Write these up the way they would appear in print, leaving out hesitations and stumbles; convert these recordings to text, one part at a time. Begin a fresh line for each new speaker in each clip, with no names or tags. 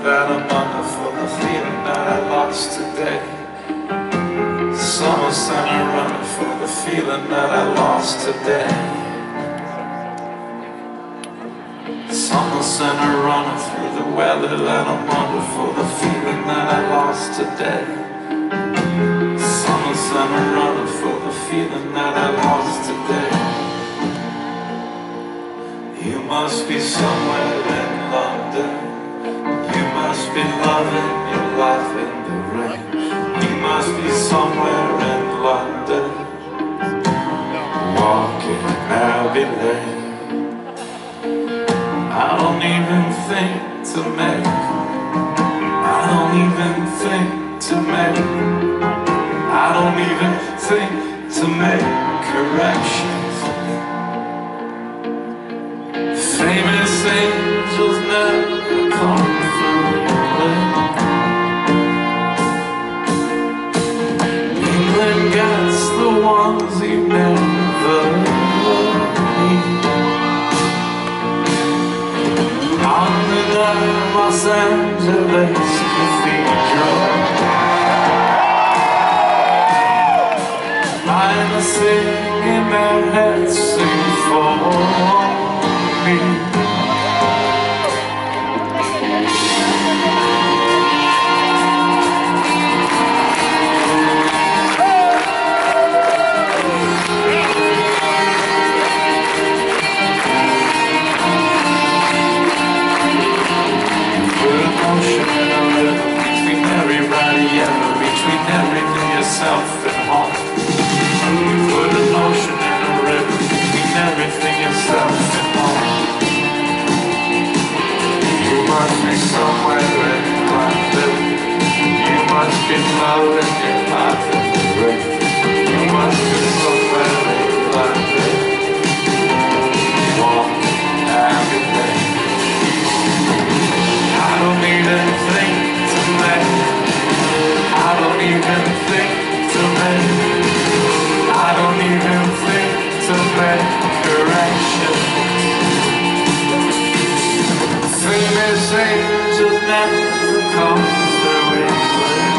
that I'm under, for the feeling that I lost today. Summer sun a runner for the feeling that I lost today. Summer sun a runner through the weather that I'm under, for the feeling that I lost today. Summer sun a runner for the feeling that I lost today. You must be somewhere in London. You must be loving your life in the rain. You must be somewhere in London, walking Abbey Lane. I don't even think to make, I don't even think to make, I don't even think to make corrections. Famous angels never come through England. England gets the ones you never need. On the Los Angeles Cathedral, I'm singing their heads sing for me. Between everything yourself and home, you put an ocean in a river between everything yourself and home. You must be somewhere in London. You must be loving your life in the rain. You must be somewhere in London, walking Abbey Lane. I don't need anything to make, I don't even think to make, I don't even think to make corrections. Famous angels never come through England.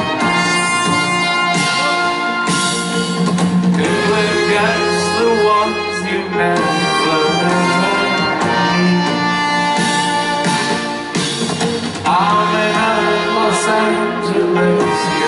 England gets the ones you never need. I'm in Los Angeles.